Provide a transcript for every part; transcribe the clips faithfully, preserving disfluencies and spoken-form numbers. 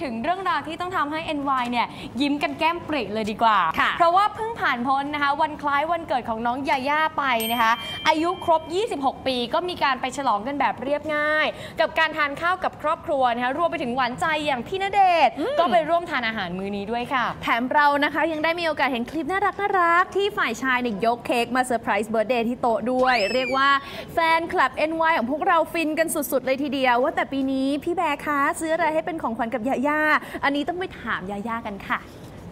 ถึงเรื่องราวที่ต้องทำให้ เอ็น วาย เนี่ยยิ้มกันแก้มปริเลยดีกว่าเพราะว่าเพิ่งผ่านพ้นนะคะวันคล้ายวันเกิดของน้องยาย่าไปนะคะอายุครบยี่สิบหกปีก็มีการไปฉลองกันแบบเรียบง่ายกับการทานข้าวกับครอบครัวนะคะรวมไปถึงหวานใจอย่างพี่ณเดชน์ก็ไปร่วมทานอาหารมื้อนี้ด้วยค่ะแถมเรานะคะยังได้มีโอกาสเห็นคลิปน่ารักน่ารักที่ฝ่ายชายเนี่ยยกเค้กมาเซอร์ไพรส์เบิร์ธเดย์ที่โต๊ะด้วยเรียกว่าแฟนคลับ เอ็น วาย ของพวกเราฟินกันสุดๆเลยทีเดียวว่าแต่ปีนี้พี่แบร์คะซื้ออะไรให้เป็นของขวัญกับยาย่าอันนี้ต้องไปถามยาย่ากันค่ะ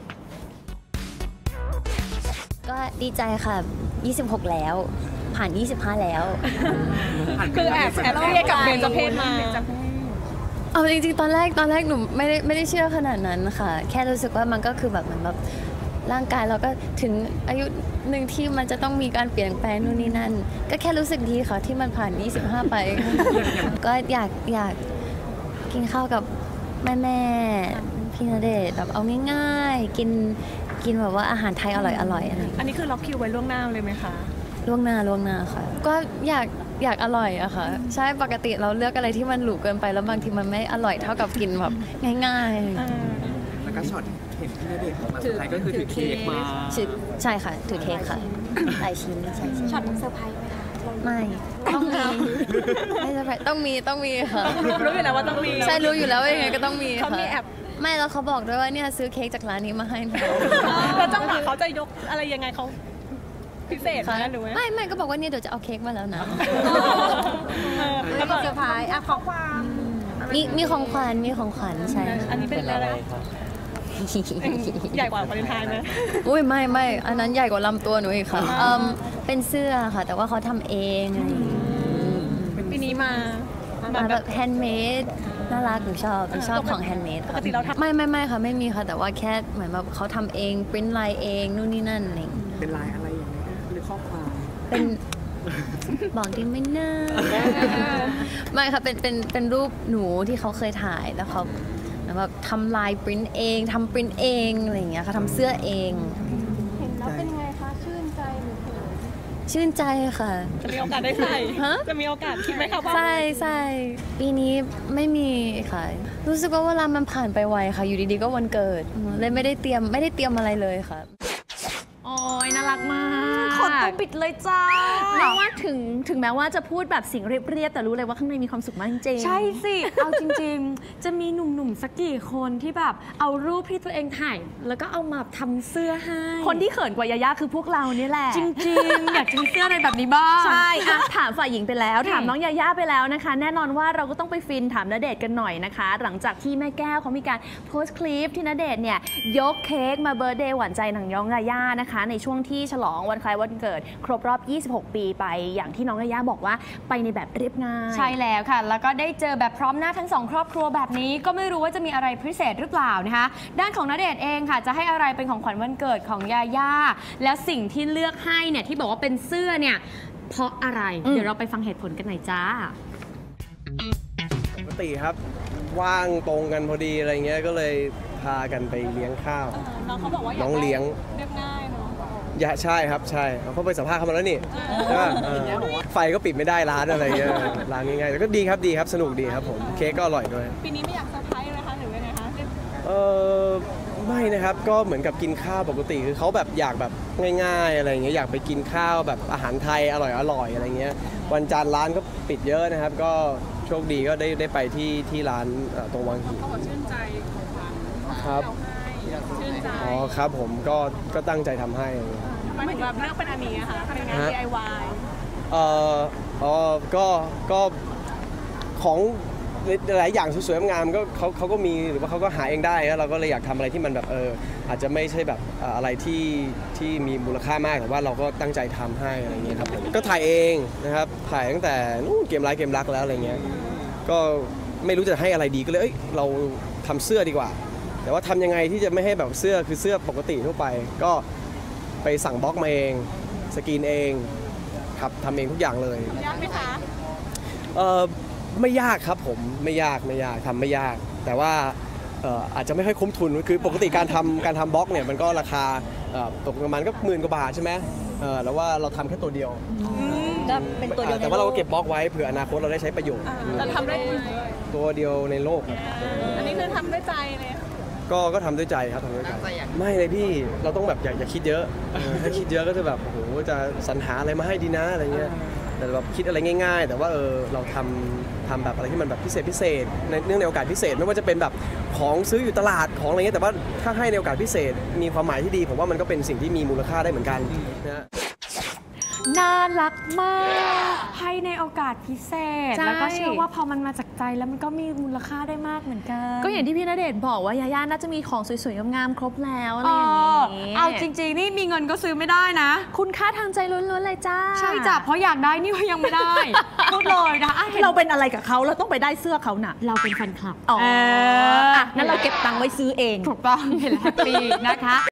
ก็ดีใจค่ะยี่สิบหกแล้วผ่านยี่สิบห้าแล้วคือแอบแอบเรียกกับเบนจเพศมาเอาจริงๆตอนแรกตอนแรกหนูไม่ได้ไม่ได้เชื่อขนาดนั้นค่ะแค่รู้สึกว่ามันก็คือแบบเหมือนแบบร่างกายเราก็ถึงอายุหนึ่งที่มันจะต้องมีการเปลี่ยนแปลงนู่นนี่นั่นก็แค่รู้สึกดีค่ะที่มันผ่านยี่สิบห้าไป ก็อยากอยากกินข้าวกับแม่แม่พี่ณเดชน์แบบเอาง่ายๆกินกินแบบว่าอาหารไทยอร่อยอร่อยอะไรอันนี้คือล็อกคิวไว้ล่วงหน้าเลยไหมคะล่วงหน้าล่วงหน้าค่ะก็อยากอยากอร่อยอะค่ะใช่ปกติเราเลือกอะไรที่มันหรูเกินไปแล้วบางทีมันไม่อร่อยเท่ากับกินแบบง่ายๆแล้วก็ช็อตเห็นพี่ณเดชน์มาเซอร์ไพรส์ก็คือถือเค้กมาใช่ค่ะถือเค้กค่ะหลายชิ้นใช่ช็อตเซอร์ไพรส์ไหมคะไม่ต้องมีไม่เซอร์ไพรส์ต้องมีต้องมีค่ะรู้อยู่แล้วว่าต้องมีใช่รู้อยู่แล้วว่ายังไงก็ต้องมีเขามีแอบไม่แล้วเขาบอกด้วยว่าเนี่ยซื้อเค้กจากร้านนี้มาให้แล้วจังหวะเขาจะยกอะไรยังไงเขาพิเศษนะหรือไม่ไม่ก็บอกว่าเนี่ยเดี๋ยวจะเอาเค้กมาแล้วนะแล้วก็เซอร์ไพรส์อ่ะของความมีมีของขวัญมีของขวัญใช่อันนี้เป็นอะไรใหญ่กว่าวาเลนไทน์ไหมอุ้ยไม่ไม่อันนั้นใหญ่กว่าลำตัวหนูอีกค่ะเป็นเสื้อค่ะแต่ว่าเขาทำเองปีนี้มามาแบบแฮนด์เมดน่ารักหนูชอบหนูชอบของแฮนด์เมดค่ะไม่ไม่ไม่ค่ะไม่มีค่ะแต่ว่าแค่เหมือนแบบเขาทำเองปริ้นลายเองนู่นนี่นั่นอะไรเป็นลายอะไรอย่างเงี้ยหรือข้อความเป็นบอกดีไม่น่าไม่ค่ะเป็นเป็นเป็นรูปหนูที่เขาเคยถ่ายแล้วเขาแบบทำลายปริ้นเองทำปริ้นเองอะไรอย่างเงี้ยค่ะทำเสื้อเองเห็นแล้วเป็นยังไงคะชื่นใจหรือเปล่าชื่นใจค่ะจะมีโอกาสได้ใส่จะมีโอกาสคิดไหมคะว่าใช่ใช่ปีนี้ไม่มีค่ะรู้สึกว่าเวลามันผ่านไปไวค่ะอยู่ดีๆก็วันเกิดเลยไม่ได้เตรียมไม่ได้เตรียมอะไรเลยค่ะโอ้ยน่ารักมากขนตัวปิดเลยจ้าไม่ว่าถึงถึงแม้ว่าจะพูดแบบเสียงเรียบๆแต่รู้เลยว่าข้างในมีความสุขมากจริงใช่สิเอาจริงๆจะมีหนุ่มๆสักกี่คนที่แบบเอารูปที่ตัวเองถ่ายแล้วก็เอามาทำเสื้อให้คนที่เขินกว่ายาย่าคือพวกเรานี่แหละจริงๆอยากจะมีเสื้ออะไรแบบนี้บ้างใช่อะถามฝ่ายหญิงไปแล้วถามน้องยาย่าไปแล้วนะคะแน่นอนว่าเราก็ต้องไปฟินถามณเดชน์กันหน่อยนะคะหลังจากที่แม่แก้วเขามีการโพสต์คลิปที่ณเดชน์เนี่ยยกเค้กมาเบิร์ธเดย์หวานใจหนังน้องยาย่านะคะในช่วงที่ฉลองวันคล้ายวันเกิดครบรอบยี่สิบหกปีไปอย่างที่น้องยาย่าบอกว่าไปในแบบเรียบง่ายใช่แล้วค่ะแล้วก็ได้เจอแบบพร้อมหน้าทั้งสองครอบครัวแบบนี้ก็ไม่รู้ว่าจะมีอะไรพิเศษหรือเปล่านะคะด้านของณเดชน์เองค่ะจะให้อะไรเป็นของขวัญวันเกิดของยาย่าแล้วสิ่งที่เลือกให้เนี่ยที่บอกว่าเป็นเสื้อเนี่ยเพราะอะไรเดี๋ยวเราไปฟังเหตุผลกันหน่อยจ้าปกติครับว่างตรงกันพอดีอะไรเงี้ยก็เลยพากันไปเลี้ยงข้าวน้องเขาบอกว่าน้องเลี้ยงเรียบง่ายเนาะอย่าใช่ครับใช่เขาไปสัมภาษณ์เขามาแล้วนี่ใช่ป่ะไฟก็ปิดไม่ได้ร้านอะไรเงี้ยร้านง่ายๆแต่ก็ดีครับดีครับสนุกดีครับผมเค้กก็อร่อยด้วยปีนี้ไม่อยากเซอร์ไพรส์เลยคะหรือยังไงคะเออไม่นะครับก็เหมือนกับกินข้าวปกติคือเขาแบบอยากแบบง่ายๆอะไรเงี้ยอยากไปกินข้าวแบบอาหารไทยอร่อยอร่อยอะไรเงี้ยวันจันทร์ร้านก็ปิดเยอะนะครับก็โชคดีก็ได้ได้ไปที่ที่ร้านตรงวังหินเขาบอกชื่นใจครับอ๋อครับผมก็ก็ตั้งใจทำให้ไม่ถึงแบบเลือกเป็นอันนี้ค่ะเป็นงาน ดี ไอ วายเอ่ออ๋อก็ก็ของหลายอย่างสวยๆงามก็เขาเขาก็มีหรือว่าเขาก็หาเองได้แล้วเราก็เลยอยากทำอะไรที่มันแบบเอออาจจะไม่ใช่แบบอะไรที่ที่มีมูลค่ามากแต่ว่าเราก็ตั้งใจทำให้อะไรเงี้ยครับก็ถ่ายเองนะครับถ่ายตั้งแต่นู่นเกมไลฟ์เกมรักแล้วอะไรเงี้ยก็ไม่รู้จะให้อะไรดีก็เลยเอ้ยเราทำเสื้อดีกว่าแต่ว่าทำยังไงที่จะไม่ให้แบบเสื้อคือเสื้อปกติทั่วไปก็ไปสั่งบล็อกมาเองสกรีนเองครับทำเองทุกอย่างเลยยากไหมคะเออไม่ยากครับผมไม่ยากไม่ยากทำไม่ยากแต่ว่าอาจจะไม่ค่อยคุ้มทุนคือปกติการทำการทำบล็อกเนี่ยมันก็ราคาตกประมาณก็หมื่นกว่าบาทใช่ไหมแล้วว่าเราทำแค่ตัวเดียวก็เป็นตัวเดียวในโลกแต่ว่าเราก็เก็บบล็อกไว้เผื่ออนาคตเราได้ใช้ประโยชน์เราทำได้ตัวเดียวในโลกครับอันนี้คือทำด้วยใจเลยก็ก็ทำด้วยใจครับทำด้วยใจไม่เลยพี่เราต้องแบบอย่าอย่าคิดเยอะเออถ้าคิดเยอะก็จะแบบโอ้โหจะสรรหาอะไรมาให้ดีนะอะไรเงี้ยแต่แบบคิดอะไรง่าย ๆ แต่ว่าเออเราทำทำแบบอะไรที่มันแบบพิเศษพิเศษในเนื่องในโอกาสพิเศษไม่ว่าจะเป็นแบบของซื้ออยู่ตลาดของอะไรเงี้ยแต่ว่าถ้าให้ในโอกาสพิเศษมีความหมายที่ดีผมว่ามันก็เป็นสิ่งที่มีมูลค่าได้เหมือนกันนะน่ารักมากให้ในโอกาสพิเศษใช่แล้วก็เชื่อว่าพอมันมาจากใจแล้วมันก็มีมูลค่าได้มากเหมือนกันก็อย่างที่พี่ณเดชน์บอกว่ายาย่าน่าจะมีของสวยๆงามๆครบแล้วอะไรเออย่างอนี้เอาจริงๆนี่มีเงินก็ซื้อไม่ได้นะคุณค่าทางใจล้วนๆเลยจ้าใช่จ้ะเพราะอยากได้นี่ก็ยังไม่ได้ พูดเลยนะอ่ะเห็นเราเป็นอะไรกับเขาเราต้องไปได้เสื้อเขาน่ะเราเป็นแฟนคลับอ๋อเอออ่ะงั้นเราเก็บตังค์ไว้ซื้อเองถูกต้องเห็นแล้วแฮปปี้นะคะ